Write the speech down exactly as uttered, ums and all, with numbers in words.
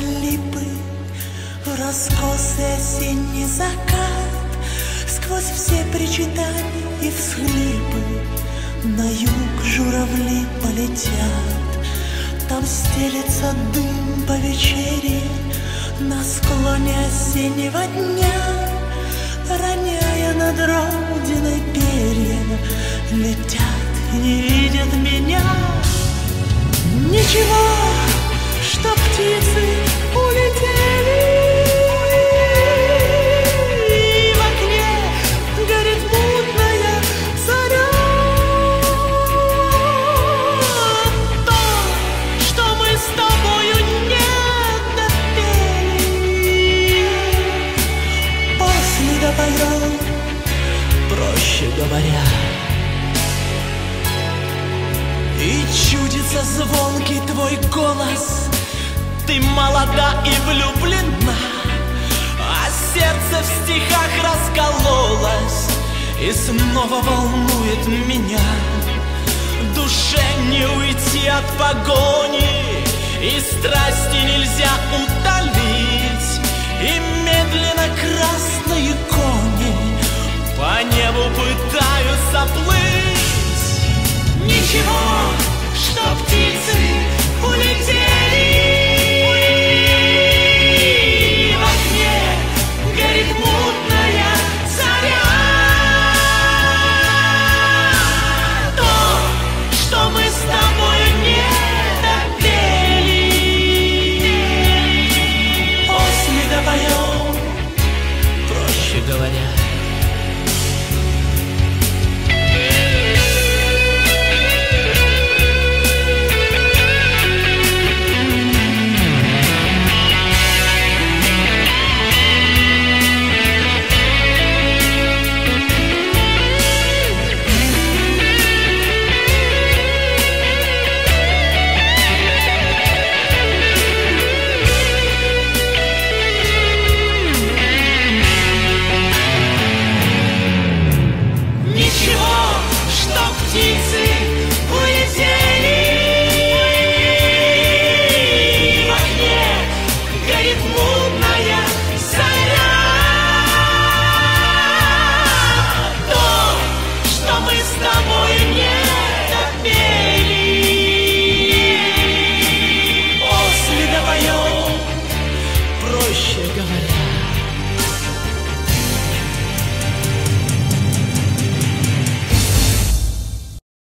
липы, раскосый осенний закат, сквозь все причитания и всхлипы на юг журавли полетят. Там стелется дым по вечере на склоне осеннего дня, роняя над родиной перья, летят и не видят меня. Ничего, что птицы улетели, и в окне горит мутная заря. То, что мы с тобою не допели, после допоем, проще говоря. И чудится звонкий твой голос, ты молода и влюблена, а сердце в стихах раскололось и снова волнует меня. Душе не уйти от погони, и страсти нельзя утолить, и медленно красные кони по небу пытаются плыть. Ничего, что птицы улетели,